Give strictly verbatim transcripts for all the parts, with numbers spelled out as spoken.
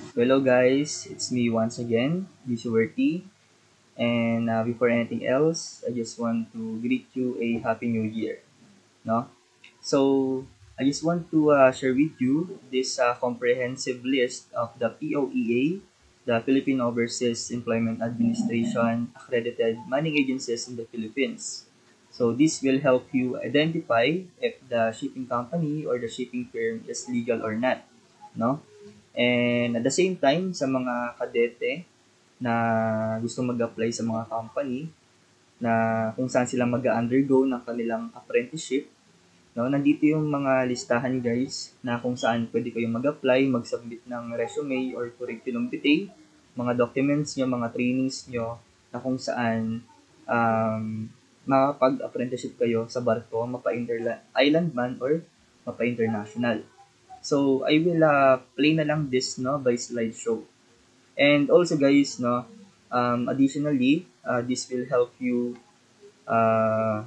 Hello guys, it's me once again, Visualty. And uh, before anything else, I just want to greet you a happy new year. No? So I just want to uh, share with you this uh, comprehensive list of the P O E A, the Philippine Overseas Employment Administration accredited manning agencies in the Philippines. So this will help you identify if the shipping company or the shipping firm is legal or not. No? And at the same time, sa mga kadete na gusto mag-apply sa mga company na kung saan sila mag-undergo ng kanilang apprenticeship, no, nandito yung mga listahan guys na kung saan pwede kayong mag-apply, mag-submit ng resume or curriculum vitae, mga documents nyo, mga trainings nyo na kung saan um, makapag-apprenticeship kayo sa barko, mapa-island man or mapa-international. So, I will uh, play na lang this no by slideshow. And also guys, no, um, additionally, uh, this will help you uh,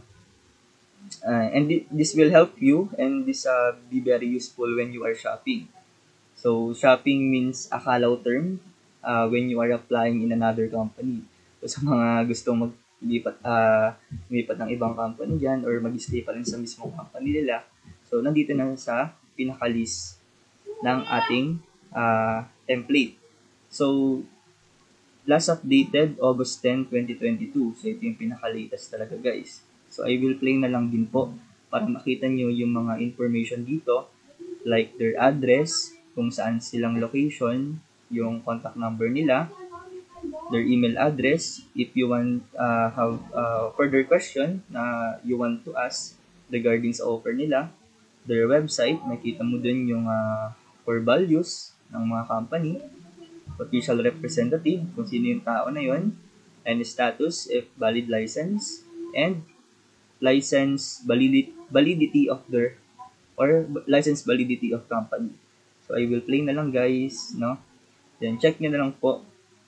uh, and th- this will help you and this uh, be very useful when you are shopping. So, shopping means akalaw term uh, when you are applying in another company. So, sa mga gustong maglipat, uh, lumipat ng ibang company dyan or mag-stay pa rin sa mismong company nila. So, nandito na sa pinaka-list ng ating uh, template. So, last updated August tenth, twenty twenty-two. So, ito yung pinaka-latest talaga guys. So, I will play na lang din po para makita nyo yung mga information dito like their address, kung saan silang location, yung contact number nila, their email address, if you want uh, have uh, further question na uh, you want to ask regarding sa offer nila, their website, makita mo dun yung uh, core values ng mga company, official representative, kung sino yung tao na yon, and status if valid license, and license validity, validity of their or license validity of company. So, I will play na lang guys, no? Then, check nyo na lang po.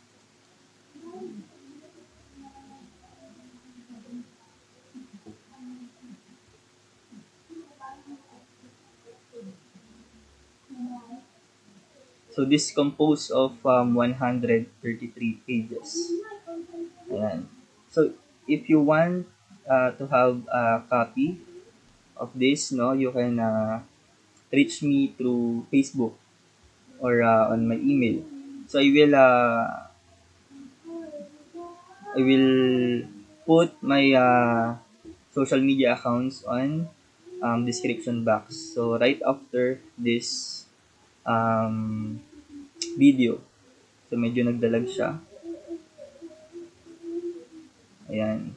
So, this composed of um, one hundred thirty-three pages. Ayan. So, if you want uh, to have a copy of this, no, you can uh, reach me through Facebook or uh, on my email. So, I will uh, I will put my uh, social media accounts on um, description box. So, right after this um, video. So, medyo nagdalag siya. Ayan.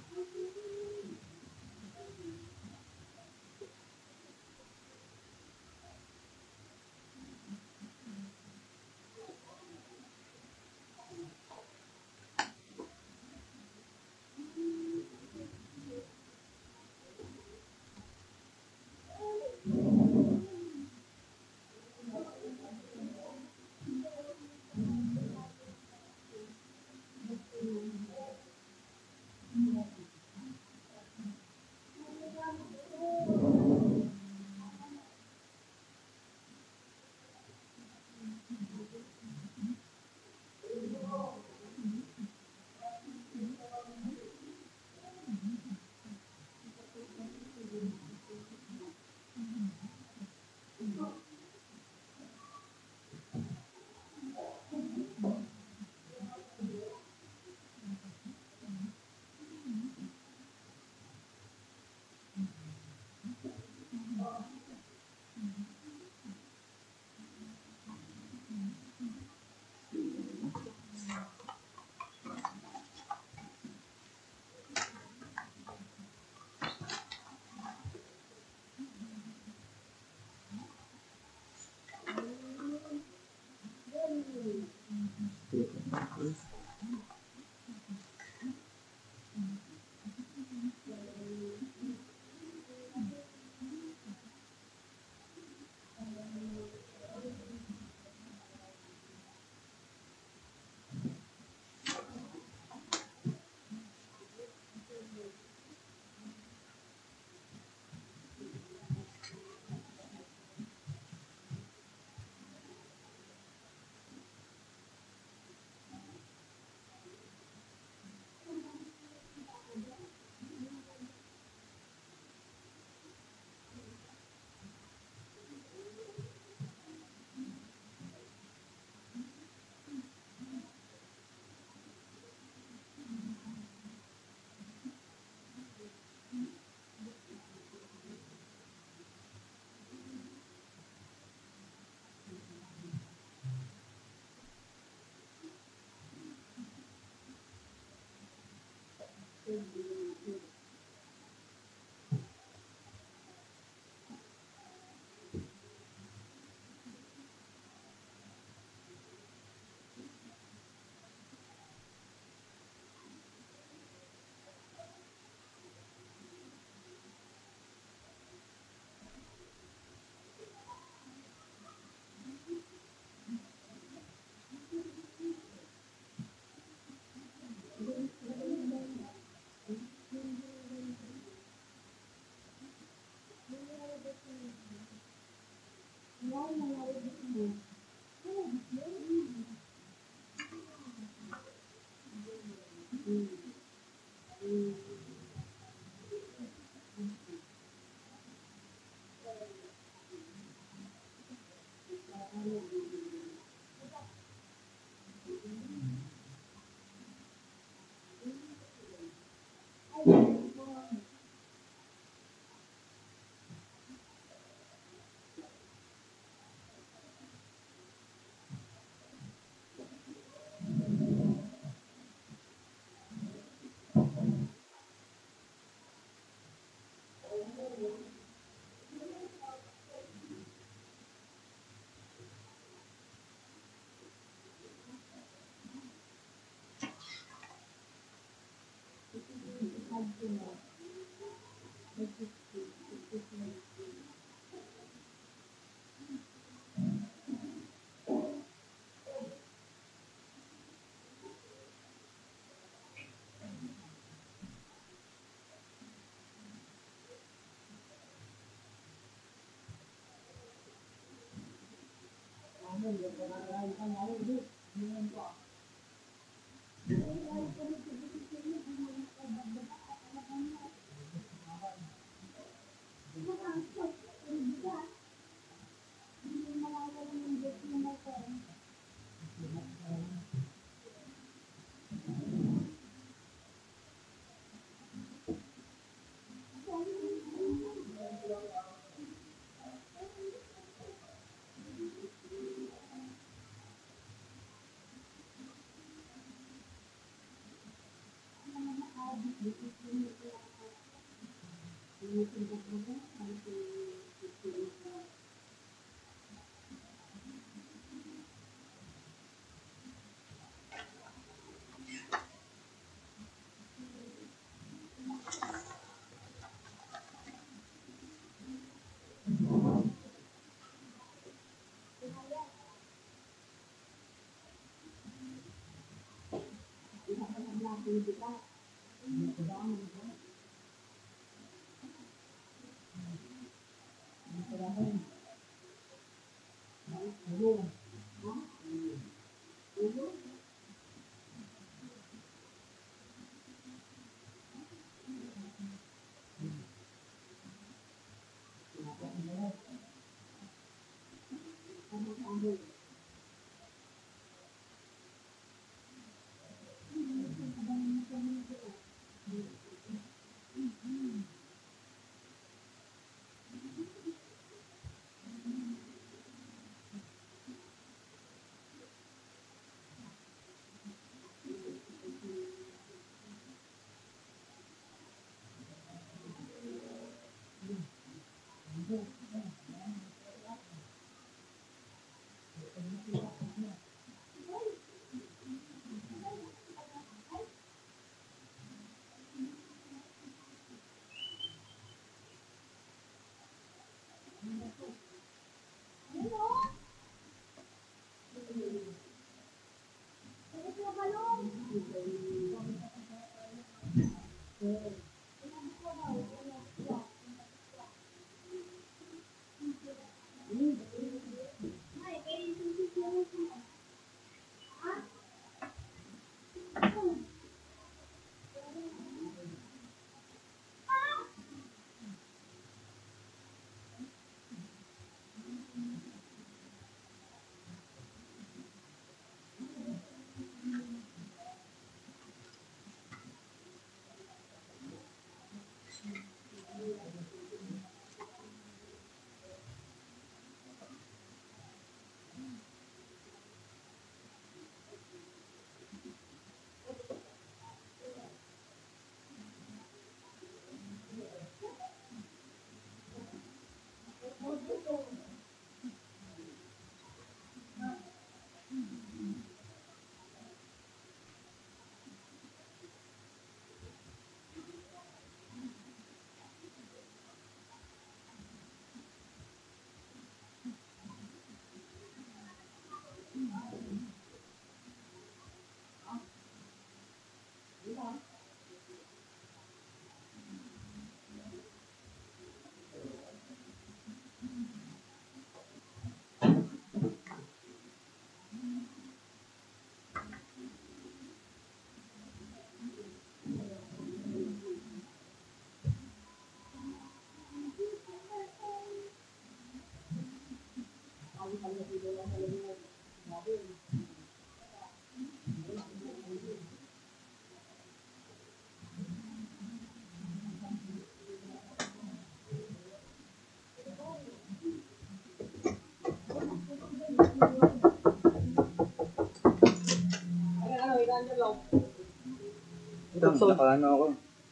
Ito, naka-ano ako.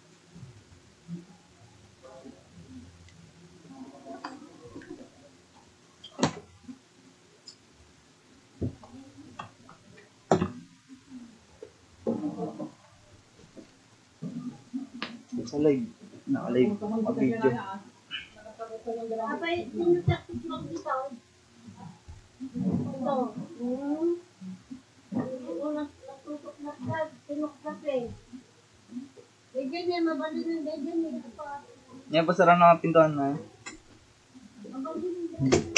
Sa live. Naka-live. Mag-video. Apa yung taktik dito? Ito. Hmm. Una natutok na tag, tinuklas eh. Eh, ganyan, mabalik ng ganyan. Yan, pasara na ang pintuan na. Mabalik ng ganyan.